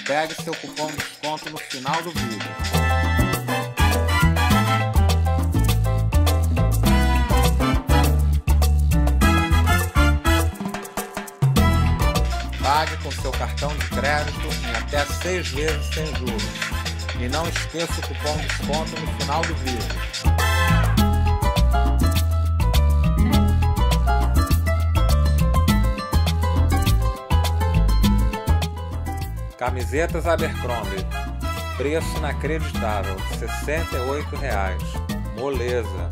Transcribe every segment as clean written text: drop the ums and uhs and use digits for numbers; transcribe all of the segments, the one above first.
Pegue seu cupom de desconto no final do vídeo. Pague com seu cartão de crédito em até 6 vezes sem juros. E não esqueça o cupom de desconto no final do vídeo. Camisetas Abercrombie. Preço inacreditável, R$ 68,00. Moleza.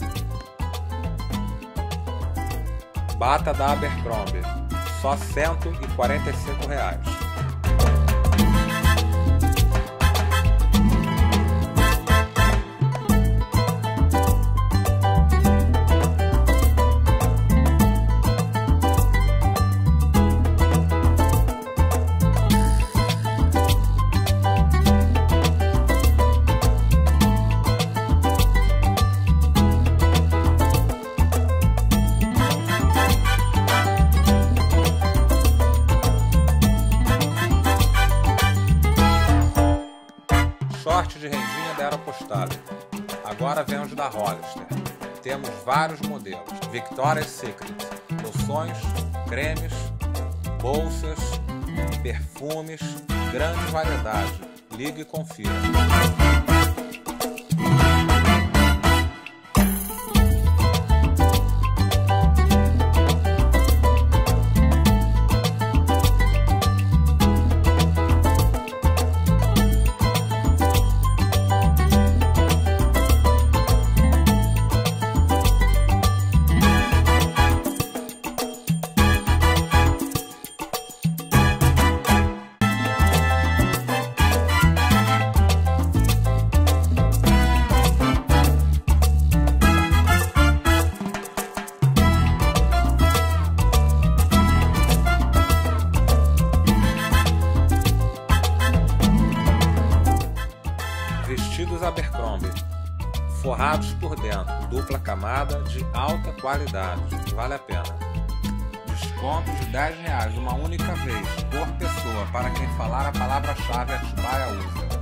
Bata da Abercrombie. Só R$ 145,00. Short de rendinha da Aeropostale. Agora vem os da Hollister. Temos vários modelos. Victoria's Secret. Loções, cremes, bolsas, perfumes, grande variedade. Ligue e confira. Vestidos Abercrombie, forrados por dentro, dupla camada de alta qualidade, vale a pena. Desconto de R$ 10 uma única vez, por pessoa, para quem falar a palavra-chave Atibaia usa.